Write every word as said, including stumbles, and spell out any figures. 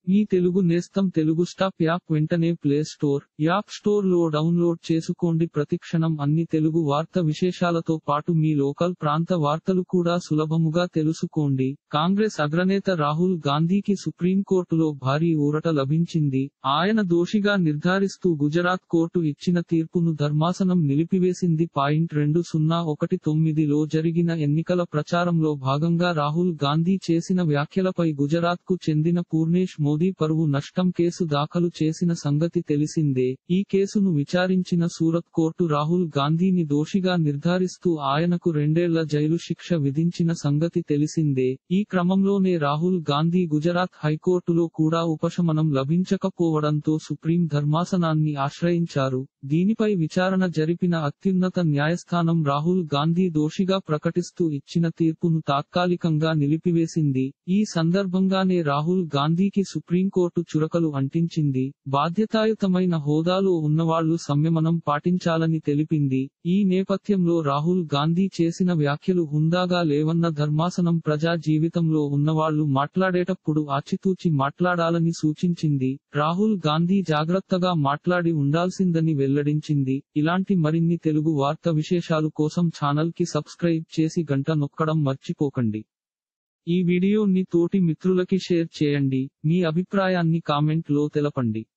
మీ తెలుగు నేస్తం Telugu stop app వెంటనే play store, app store లో డౌన్లోడ్ చేసుకోండి. ప్రతిక్షణం అన్ని తెలుగు వార్త విశేషాలతో పాటు మీ లోకల్ ప్రాంత వార్తలు కూడా సులభముగా తెలుసుకోండి. కాంగ్రెస్ అగ్రనేత రాహుల్ గాంధీకి సుప్రీంకోర్టులో భారీ ఊరట లభించింది. ఆయన దోషిగా నిర్ధారిస్తూ గుజరాత్ కోర్టు ఇచ్చిన తీర్పును ధర్మాసనం నిలిపివేసింది. పాయింట్ రెండు సున్నా ఒకటి తొమ్మిదిలో జరిగిన ఎన్నికల ప్రచారంలో భాగంగా రాహుల్ గాంధీ చేసిన వ్యాఖ్యలపై గుజరాత్ కు చెందిన పూర్ణేష్ మోదీ పరువు నష్టం కేసు దాఖలు చేసిన సంగతి తెలిసిందే. ఈ కేసును విచారించిన సూరత్ కోర్టు రాహుల్ గాంధీని దోషిగా నిర్ధారిస్తూ ఆయనకు రెండేళ్ల జైలు శిక్ష విధించిన సంగతి తెలిసిందే. ఈ క్రమంలోనే రాహుల్ గాంధీ గుజరాత్ హైకోర్టులో కూడా ఉపశమనం లభించకపోవడంతో సుప్రీం ధర్మాసనాన్ని ఆశ్రయించారు. దీనిపై విచారణ జరిపిన అత్యున్నత న్యాయస్థానం రాహుల్ గాంధీ దోషిగా ప్రకటిస్తూ ఇచ్చిన తీర్పును తాత్కాలికంగా నిలిపివేసింది. ఈ సందర్భంగానే రాహుల్ గాంధీకి సుప్రీంకోర్టు చురకలు అంటించింది. బాధ్యతాయుతమైన హోదాలో ఉన్నవాళ్లు సంయమనం పాటించాలని తెలిపింది. ఈ నేపథ్యంలో రాహుల్ గాంధీ చేసిన వ్యాఖ్యలు హుందాగా లేవన్న ధర్మాసనం ప్రజా జీవితంలో ఉన్నవాళ్లు మాట్లాడేటప్పుడు ఆచితూచి మాట్లాడాలని సూచించింది. రాహుల్ గాంధీ జాగ్రత్తగా మాట్లాడి ఉండాల్సిందని వెల్లడించింది. ఇలాంటి మరిన్ని తెలుగు వార్త విశేషాలు కోసం ఛానల్ కి సబ్స్క్రైబ్ చేసి గంట నొక్కడం మర్చిపోకండి. ఈ వీడియోని తోటి మిత్రులకి షేర్ చేయండి. మీ అభిప్రాయాన్ని కామెంట్ లో తెలపండి.